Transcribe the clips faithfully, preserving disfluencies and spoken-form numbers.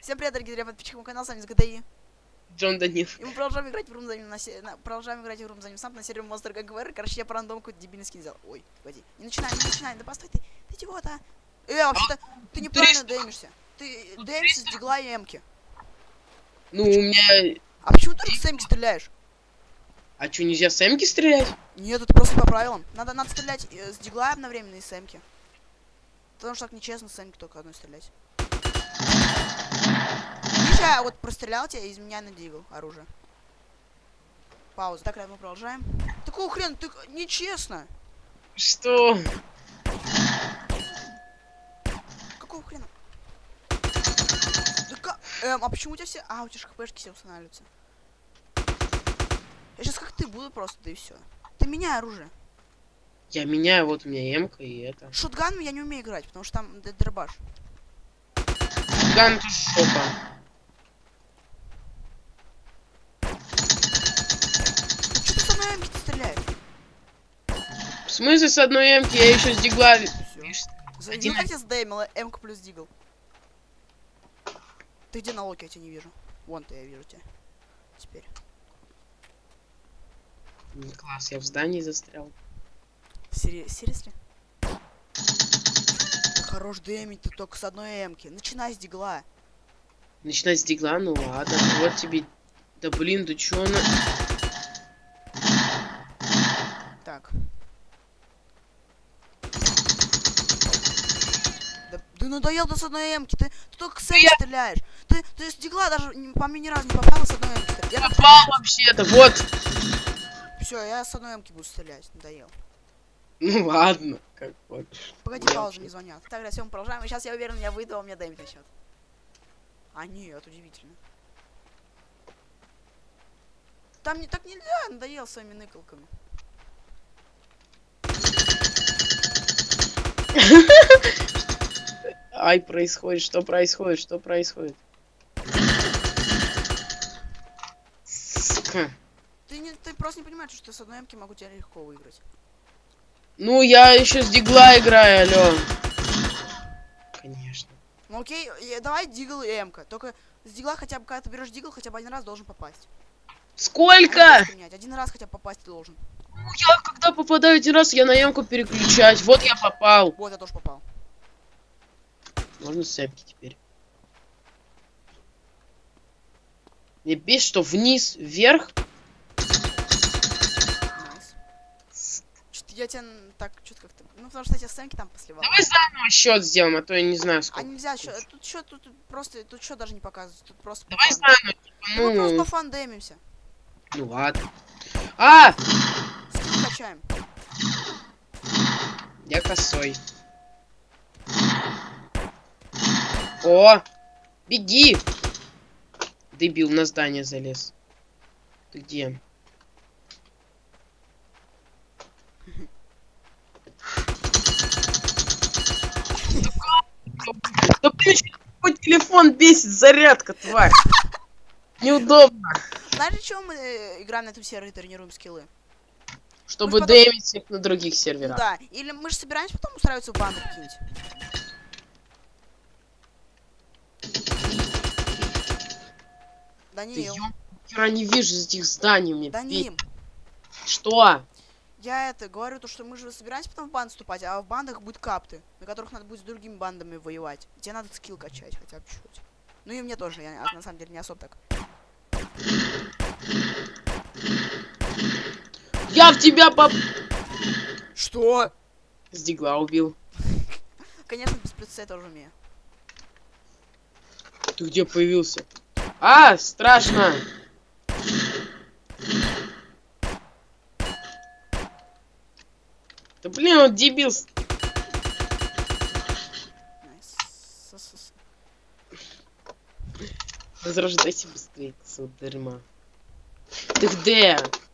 Всем привет, дорогие друзья, подписчики моего канала, с вами ГТИ. Джон Данил. И мы продолжаем играть в Рум за ним на, се... на... продолжаем играть в Рум за ним сам на сервере Monster ГГВР. Короче, я по рандому какой-то дебильный скин взял. Ой, погоди. Не начинай, не начинай, да постой ты. Ты чего-то? Э, вообще-то, ты неправильно дэмишься. Ты дэмишься с дигла и эмки. Ну, у меня... А почему ты с эмки стреляешь? А что, нельзя с эмки стрелять? Нет, это просто по правилам. Надо, надо стрелять э, с дигла одновременно и с эмки. Потому что так нечестно с эмки только одной стрелять. Видишь, я вот прострелял тебя и из меня на дигл оружие. Пауза. Так, мы продолжаем. Такого хрена, ты нечестно. Что? Какого хрена? Да как? Эм, а почему у тебя все... А, у тебя же хпшки все устанавливаются. Я сейчас как ты буду просто, да и все. Ты меняй оружие. Я меняю, вот у меня эмка и это. Шотганом я не умею играть, потому что там дробаш. Ган это шопа. Что ты с одной эмки стреляешь? В смысле с одной эмки? Я еще с дигла... За... Один... Видно, как я сдеймила эмка плюс дигл. Ты где на локе? Я тебя не вижу. Вон ты, я вижу тебя. Теперь. Класс, я в здании застрял. Серьезно? Хорош дэмить ты только с одной эмки. Начинай с дигла. Начинать с дигла? Ну ладно. Вот тебе... Да блин, да чё она... Так. Да, да надоел ты с одной эмки. Ты, ты только с эмки я... стреляешь. Ты, ты с дигла даже по мне ни разу не попала с одной эмки. Я попал вообще-то, вот. Все, я с одной эмки буду стрелять. Надоел. Ну ладно, как вот. Погоди, пауза, не звонят. Так, да, все, мы продолжаем. И сейчас я уверен, я выйду, а у меня дэмить начнет. А нет, удивительно. Там не так нельзя, надоел своими ныкалками. Ай, происходит, что происходит, что происходит? Сука. Ты, не, ты просто не понимаешь, что с одной эмки могу тебя легко выиграть. Ну, я еще с дигла играю, алё. Конечно. Ну окей, давай дигл и эмка. Только с дигла хотя бы, когда ты берешь дигл, хотя бы один раз должен попасть. Сколько? Один раз хотя бы попасть ты должен. Ну, я когда попадаю один раз, я на эмку переключаюсь. Вот я попал. Вот, я тоже попал. Можно с эмки теперь. Мне бесит, что вниз, вверх. Что-то я тебя так, что-то как-то... Ну, потому что я тебя с эмки там посливал. Давай заново счет сделаем, а то я не знаю сколько. А нельзя счет. Тут счет, тут просто, тут счет даже не показывается. Тут просто... Давай заново. Ну, мы просто по фандемимся. Ну ладно. А! Скин качаем. Я косой. О! Беги! Дебил, на здание залез. Ты где? Да блин, твой телефон бесит, зарядка, тварь. Неудобно. Знаешь, для чего мы э, играем на этом сервере, тренируем скиллы? Чтобы потом... дэмить их на других серверах. Да, или мы же собираемся потом устраиваться в банду какие-нибудь. Даниил. Я не вижу этих зданий мне. Даниил. Что? Я это говорю, то, что мы же собираемся потом в банд вступать, а в бандах будут капты, на которых надо будет с другими бандами воевать. Тебе надо скилл качать хотя бы чуть-чуть. Ну и мне тоже, я на самом деле не особо так. Я в тебя поп... Что? С дигла убил. Конечно, без плюса я тоже умею. Ты где появился? А, страшно. Да блин, он дебил. Возрождайся быстрее, сударма. Ты где?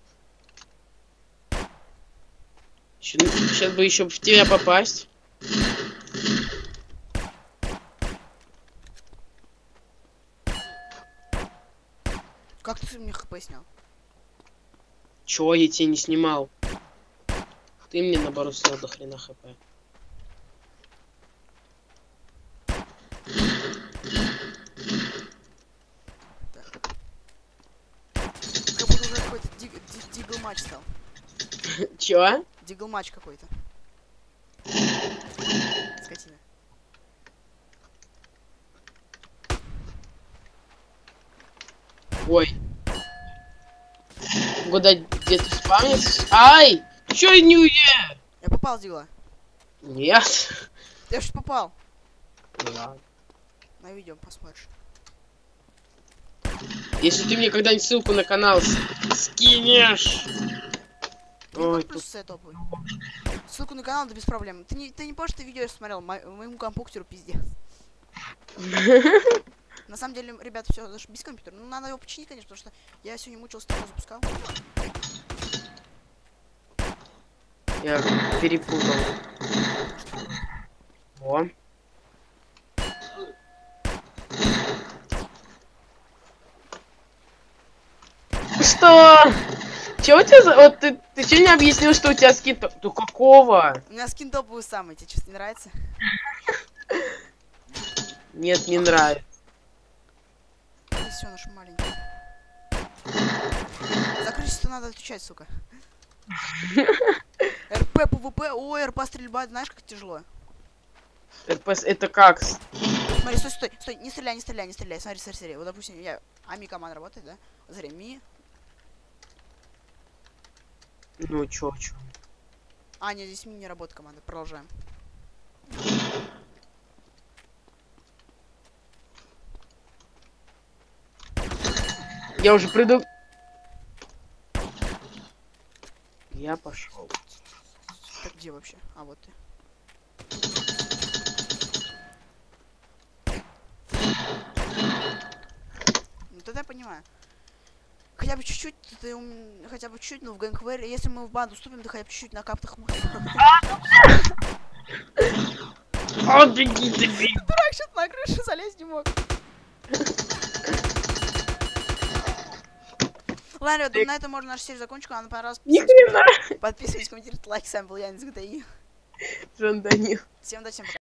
Сейчас бы еще в тебя попасть. Как ты мне хп снял? Чё, я тебе не снимал? Ты мне наоборот снял до хрена хп. матч стал. Чё? Дигл матч какой-то. Скотина. Ой. Куда где-то спавнится? Ай! Чё не уе? Я попал, Дигла. Нет. Я ж попал. Да. На видео посмотришь. Если ты мне когда-нибудь ссылку на канал с- скинешь. Ой, Ой, плюс тут... топовый. Ссылку на канал, да без проблем. Ты не, ты не помнишь, ты видео смотрел, мо моему компьютеру пиздец. На самом деле, ребята, все, даже без компьютера. Ну, надо его починить, конечно, потому что я сегодня мучился, его запускал. Я перепутал. О. Что? Чё у тебя за... Вот ты, ты чё не объяснил, что у тебя скин... Ну какого? У меня скин топовый самый, тебе что-то не нравится? Нет, не нравится. Все, наш маленький. За крысу надо отвечать, сука. РП, ПВП, ой, РП стрельба, знаешь, как тяжело? РПС это как? Смотри, стой, стой, стой, не стреляй, не стреляй, не стреляй, смотри, смотри, смотри. Вот, допустим, я... Ами команда работает, да? Вот смотри, Ми. Ну чё, чё? А, нет, здесь Ми не работает команда, продолжаем. Я уже приду. Я пошел. Так где вообще? А, вот ты. Ну тогда я понимаю. Хотя бы чуть-чуть, ты ум- хотя бы чуть-чуть, но в Гэнквэре, если мы в банду вступим, то хотя бы чуть-чуть на каптах мы. О, беги, ты беги. Дурак, что-то на крышу залезть не мог. Ладно, ребят, думаю, на этом можно нашу серию закончить. Она понравилась. Ни хрена. Подписывайтесь, комментируйте, лайк. С вами был Ян из джи ти эй. Жан Данил. Всем удачи, всем пока.